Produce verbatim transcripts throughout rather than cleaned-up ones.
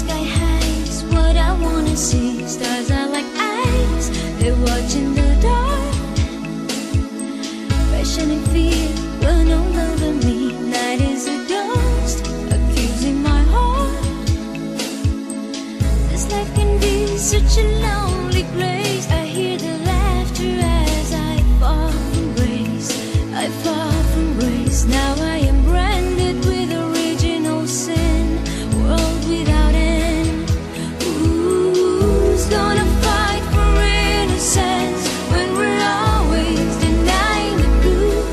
sky high is what I wanna see. Stars are like eyes, they watch in the dark. Passion and fear will no longer me. Night is a ghost accusing my heart. This life can be such a lonely place. I hear the laughter as I fall from grace. I fall from grace. Now I am branded with original sin. World without end. Who's gonna fight for innocence when we're always denying the truth?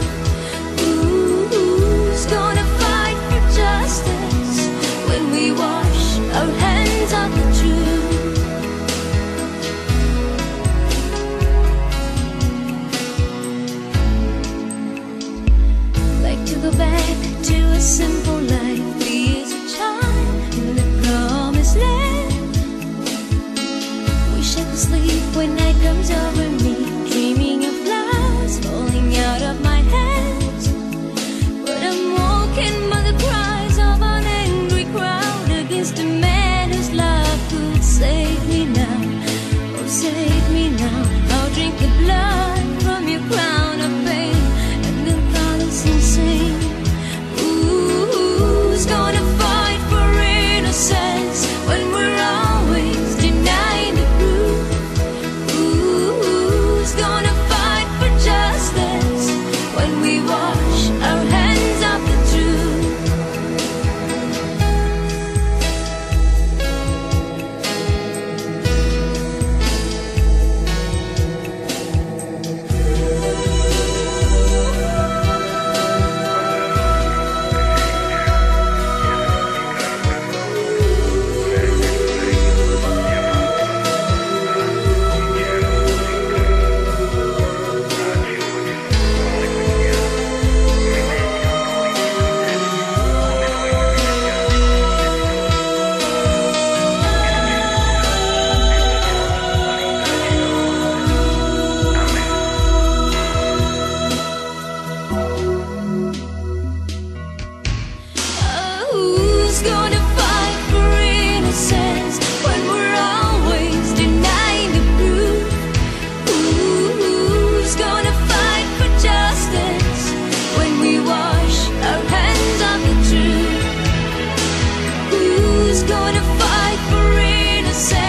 Who's gonna fight for justice when we wash our hands of the truth? Like to go back to a simple life, be as a child in the promised land. Wish I could sleep when night comes over me, dreaming of flowers falling out of my hands. But I'm woken by the cries of an angry crowd against a man whose love could save me now. Oh, save me now. I'll drink the blood from your crown of pain and then colors insane. Who's gonna fight for innocence when we're always denying the truth? Who's gonna fight for justice when we wash our hands of the truth? Who's gonna fight for innocence when we're always denying the truth? Who's gonna fight for justice when we wash our hands of the truth? Who's gonna fight for innocence?